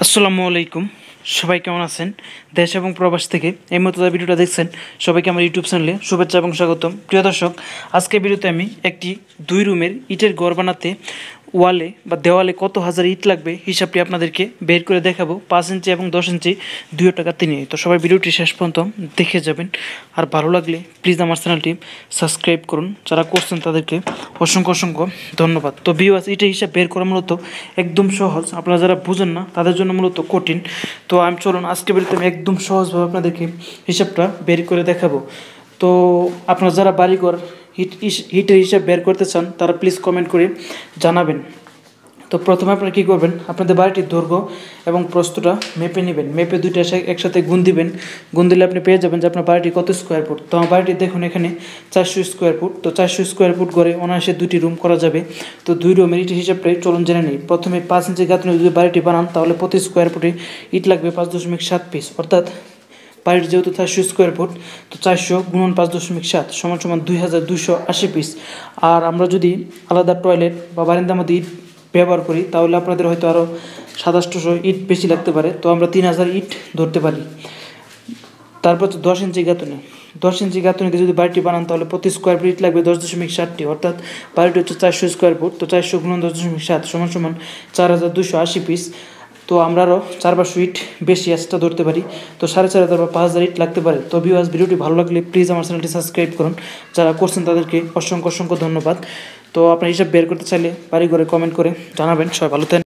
আসসালামু আলাইকুম। সবাই কেমন আছেন? দেশ এবং প্রবাস থেকে এই মতো ভিডিওটা দেখছেন সবাইকে আমার ইউটিউব চ্যানেলে শুভেচ্ছা এবং স্বাগতম। প্রিয় দর্শক, আজকের ভিডিওতে আমি একটি 2 রুমের ইটের ঘর বানাতে ওয়ালে বা দেওয়ালে কত হাজার ইট লাগবে হিসাবটি আপনাদেরকে বের করে দেখাবো। 5 ইঞ্চি এবং 10 ইঞ্চি দুই টাকাতে নিয়ে। তো সবাই ভিডিওটি শেষ পর্যন্ত দেখে যাবেন। আর ভালো লাগলে প্লিজ আমার চ্যানেলটি সাবস্ক্রাইব করুন। যারা করছেন তাদেরকে অসংখ্য অসংখ্য ধন্যবাদ। তো ভিউয়ার্স, এটা হিসাব বের করা মূলত একদম সহজ। আপনারা যারা বুঝেন না তাদের জন্য মূলত কঠিন। তো চলুন আজকে ভিডিওতে আমি একদম সহজভাবে আপনাদেরকে হিসাবটা বের করে দেখাবো। তো আপনারা যারা বাড়িঘর হিটের হিসাব বের করতে চান তারা প্লিজ কমেন্ট করে জানাবেন। তো প্রথমে আপনারা কী করবেন, আপনাদের বাড়িটির দৈর্ঘ্য এবং প্রস্থটা মেপে নেবেন। মেপে দুইটা একসাথে গুণ দিবেন। গুণ দিলে আপনি পেয়ে যাবেন যে আপনার বাড়িটি কত স্কোয়ার ফুট। তো আমার বাড়িটি দেখুন এখানে 400 স্কোয়ার ফুট। তো 400 স্কোয়ার ফুট করে অনায়াসে 2টি রুম করা যাবে। তো 2 রুমের ইটের হিসাবটা চলুন জেনে নিই। প্রথমে 5 ইঞ্চি গাঁথনি যদি বাড়িটি বানান তাহলে প্রতি স্কোয়ার ফুটে ইট লাগবে 5.7 পিস। অর্থাৎ বাড়ির যেহেতু 400 স্কোয়ার ফুট, তো 400 গুণন 5.7 সমান 2280 পিস। আর আমরা যদি আলাদা টয়লেট বা বারান্দার মধ্যে ইট ব্যবহার করি তাহলে আপনাদের হয়তো আরও 2700 ইট বেশি লাগতে পারে। তো আমরা 3000 ইট ধরতে পারি। তারপর হচ্ছে 10 ইঞ্চি গাঁথনি। 10 ইঞ্চি গাঁথনিতে যদি বাড়িটি বানান তাহলে প্রতি স্কোয়ার ফুট ইট লাগবে 10.7টি। অর্থাৎ বাড়িটি হচ্ছে 400 স্কোয়ার ফুট। তো 400 গুণন 10.7 সমান 4280 পিস। তো আমরা আরও 400 ইট বেশি এক্সট্রা ধরতে পারি। তো 4500 বা 5000 ইট লাগতে পারে। তো ভিউয়ার্স, ভিডিওটি ভালো লাগলে প্লিজ আমার চ্যানেলটি সাবস্ক্রাইব করুন। যারা করছেন তাদেরকে অসংখ্য অসংখ্য ধন্যবাদ। তো আপনার হিসাব বের করতে চাইলে বাড়ি ঘরে কমেন্ট করে জানাবেন। সবাই ভালো থাকেন।